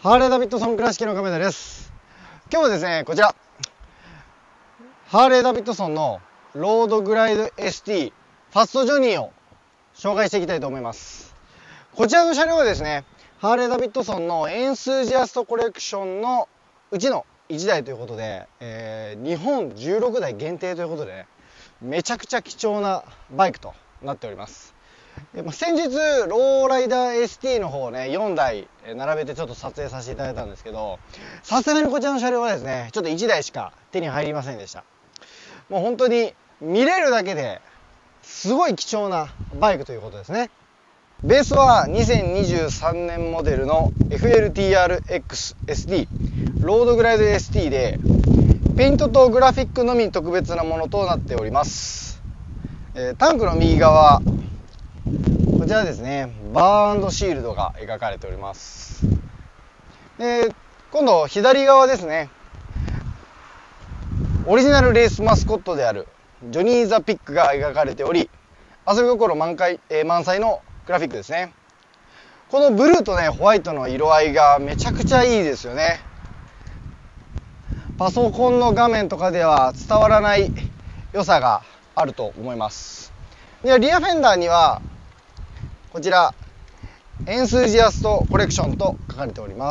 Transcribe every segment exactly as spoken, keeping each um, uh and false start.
ハーレーダビッドソン倉敷の亀田です。今日はですね、こちらハーレーダビッドソンのロードグライド エスティー ファストジョニーを紹介していきたいと思います。こちらの車両はですね、ハーレーダビッドソンのエンスージアストコレクションのうちのいちだいということで、えー、日本じゅうろくだい限定ということで、ね、めちゃくちゃ貴重なバイクとなっております。先日ローライダー エスティー の方をねよんだい並べてちょっと撮影させていただいたんですけど、さすがにこちらの車両はですねちょっといちだいしか手に入りませんでした。もう本当に見れるだけですごい貴重なバイクということですね。ベースはにせんにじゅうさんねんモデルの エフエルティーアールエックスエスティー ロードグライド エスティー でペイントとグラフィックのみ特別なものとなっております。えー、タンクの右側こちらですね、バーンドシールドが描かれております。で、今度左側ですね、オリジナルレースマスコットであるジョニー・ザ・ピックが描かれており、遊び心満開、えー、満載のグラフィックですね。このブルーとねホワイトの色合いがめちゃくちゃいいですよね。パソコンの画面とかでは伝わらない良さがあると思います。で、リアフェンダーにはこちらエンスージアストコレクションと書かれております。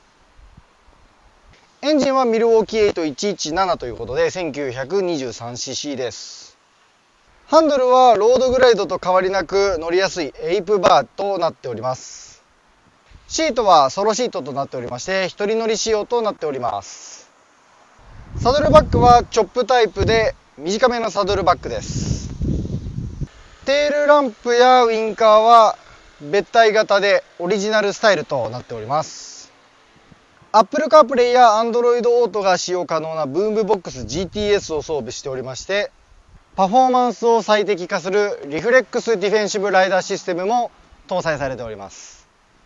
エンジンはミルウォーキーエイトいちいちななということで せんきゅうひゃくにじゅうさんシーシー です。ハンドルはロードグライドと変わりなく乗りやすいエイプバーとなっております。シートはソロシートとなっておりまして一人乗り仕様となっております。サドルバックはチョップタイプで短めのサドルバックです。テールランプやウインカーは別体型でオリジナルスタイルとなっております。 Apple CarPlay や Android Auto が使用可能なブームボックス ジーティーエス を装備しておりまして、パフォーマンスを最適化するリフレックスディフェンシブライダーシステムも搭載されております。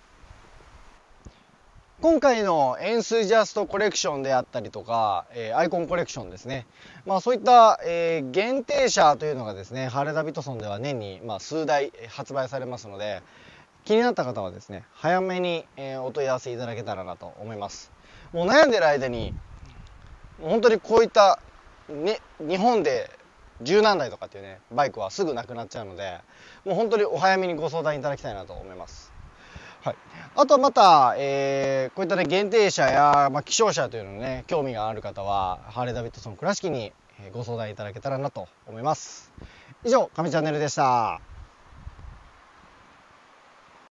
今回のエンスージアストコレクションであったりとか、えー、アイコンコレクションですね、まあ、そういった、えー、限定車というのがですねハーレーダビッドソンでは年に、まあ、数台発売されますので、気になった方はですね早めに、えー、お問い合わせいただけたらなと思います。もう悩んでる間に本当にこういった、ね、日本で十何台とかっていうねバイクはすぐなくなっちゃうので、もう本当にお早めにご相談いただきたいなと思います。はい、あとはまた、えー、こういったね限定車や、まあ、希少車というのにね興味がある方はハーレーダビッドソン倉敷にご相談いただけたらなと思います。以上、亀チャンネルでした。